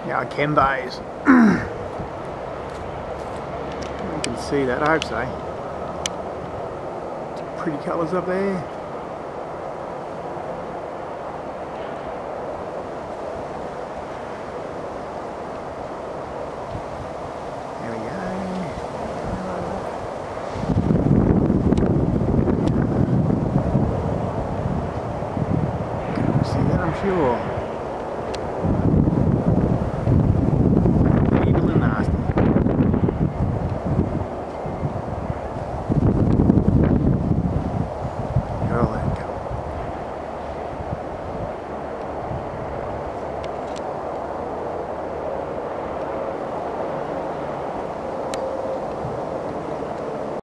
Yeah, chembows. You can see that, I hope so. Pretty colours up there. There we go. See that, I'm sure.